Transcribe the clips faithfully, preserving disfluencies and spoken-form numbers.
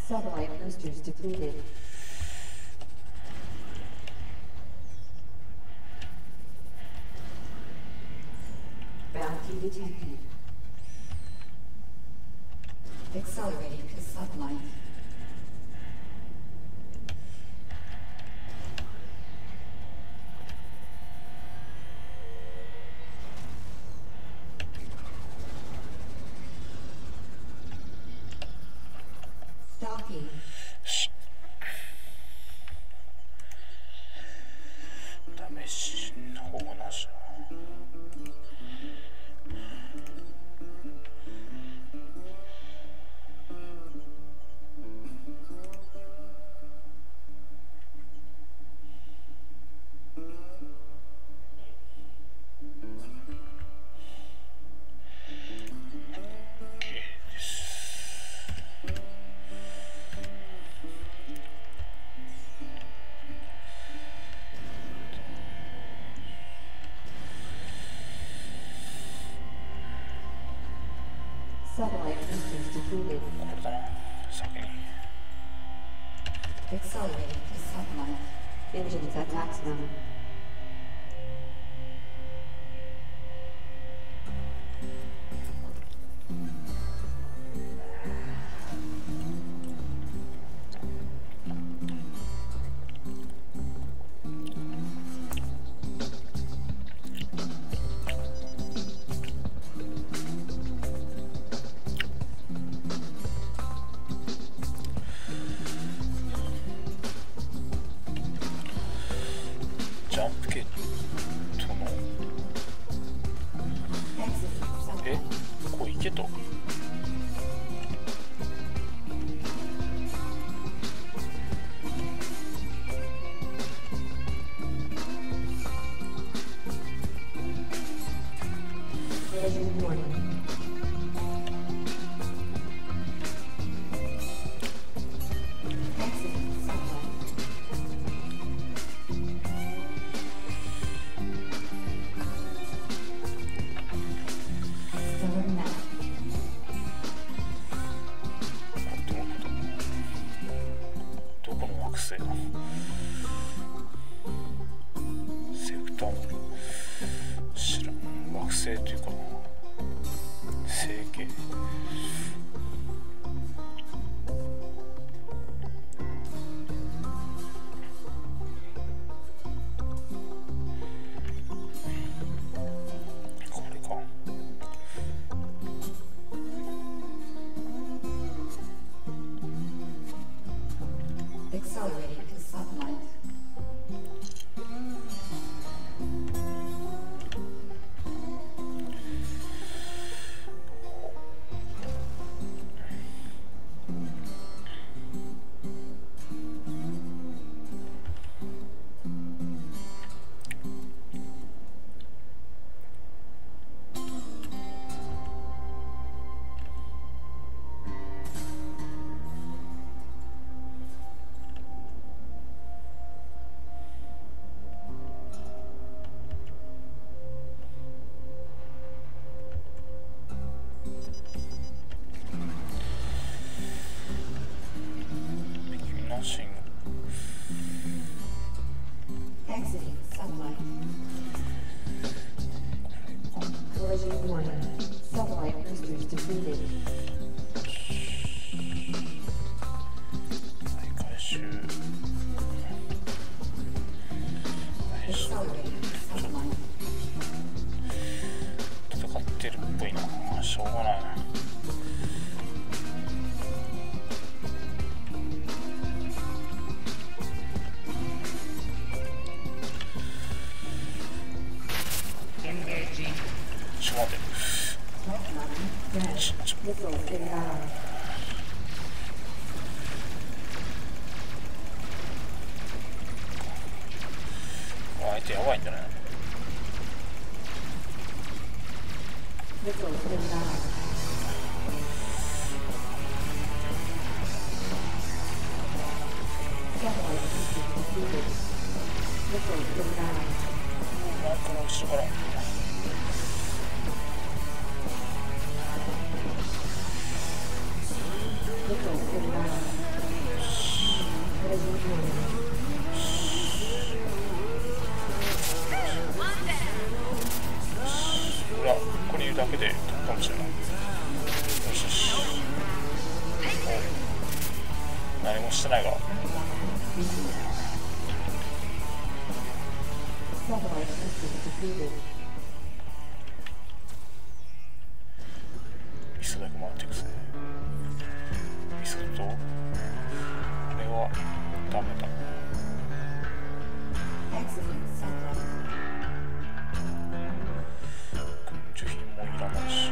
Satellite boosters depleted. Bounty detected. Accelerating to satellite. Docking. 試しほぼなし。 Satellite boosters depleted. これだな、先に。 Accelerating to satellite. Engines at maximum. Accelerating to satellite. Exiting satellite. Collision warning. Satellite boosters depleted. 回収。戦ってるっぽいな。しょうがないな。ちょっと待って。ちょちょ相手やばいんだね。なんか後ろから。 Missile inbound. 裏ここにいるだけで飛ぶかもしれない。よしよし。お何もしてないが。ミソだけ回っていくぜ。ミソとこれはダメだ。受品もいらないし。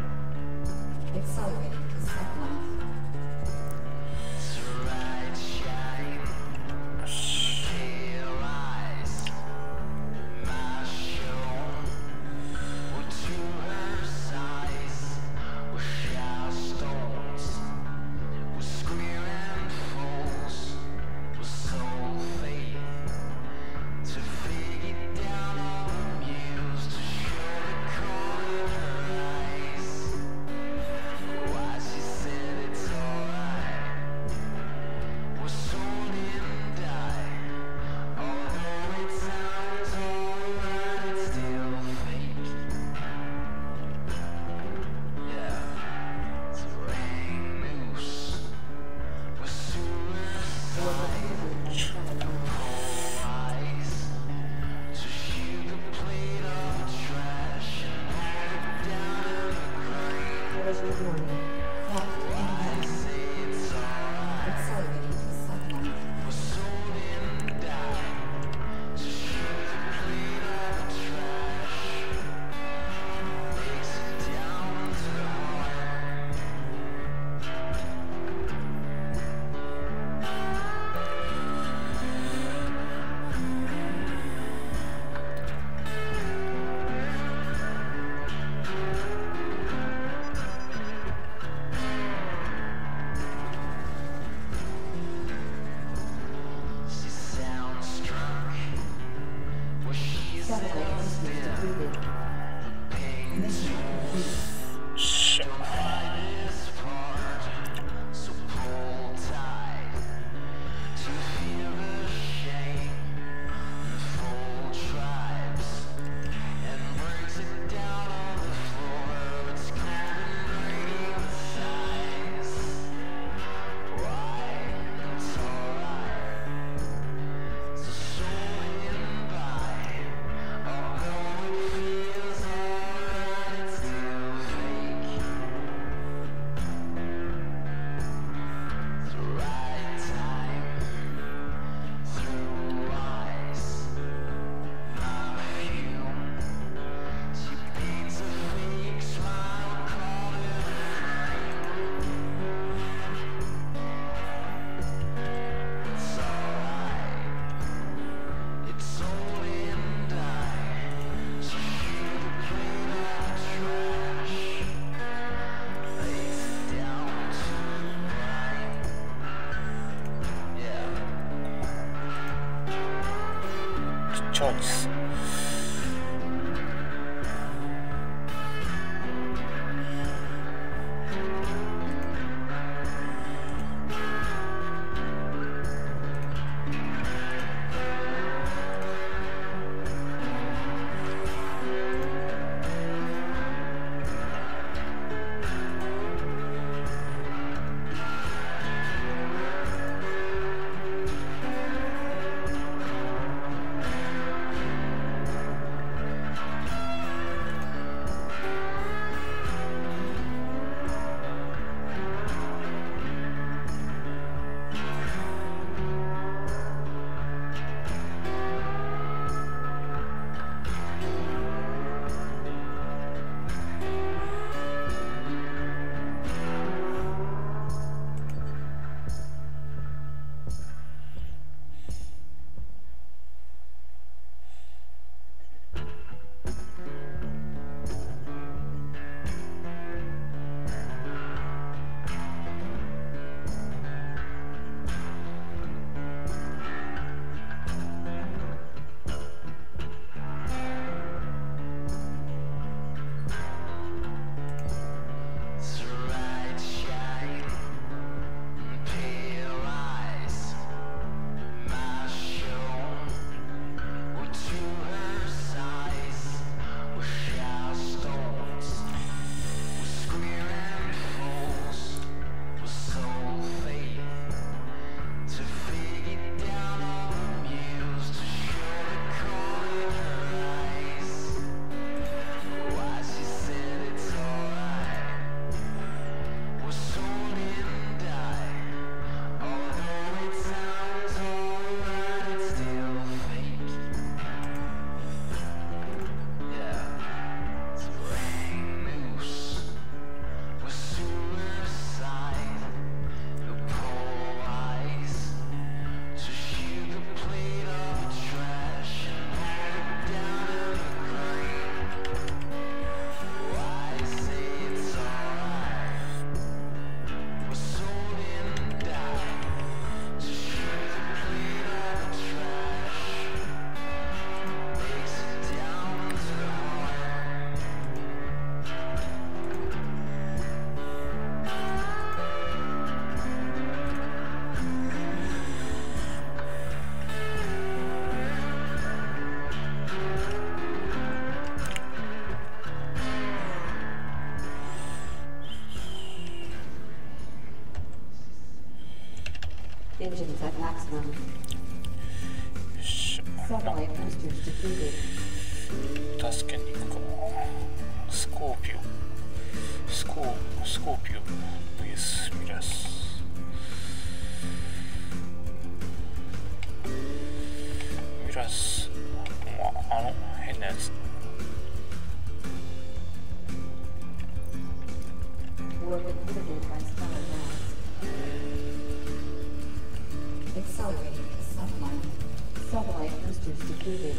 チャージス。 「 Engines at maximum. よっしゃ。なんか Satellite boosters depleted. 助けに行くかな。スコーピオスコースコーピオ ブイエス ミラス。ミラス、まあ、あの変なやつ。 Warp inhibited by stellar mass. Accelerating the satellite. Satellite boosters depleted.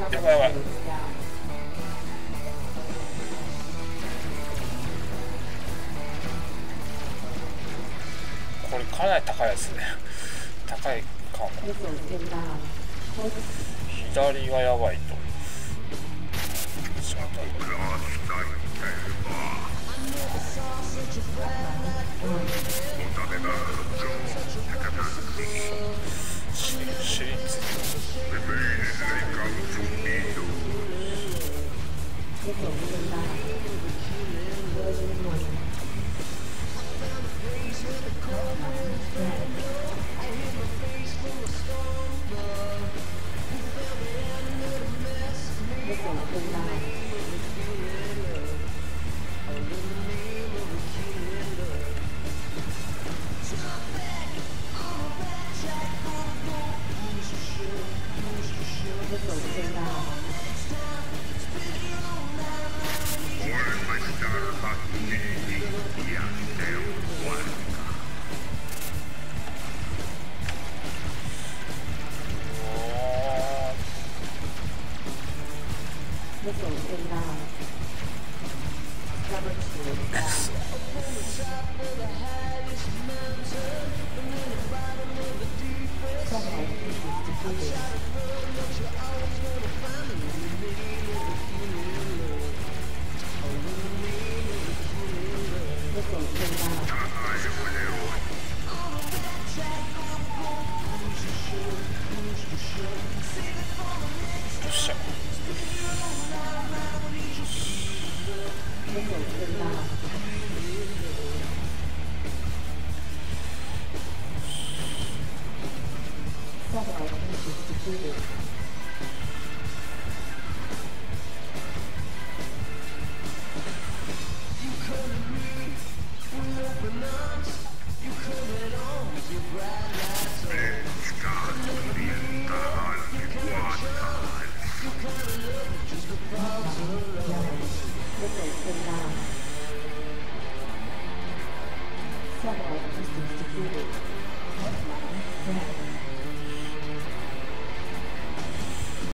やばいやばい。これかなり高いですね。高いかも。左がやばいと。私立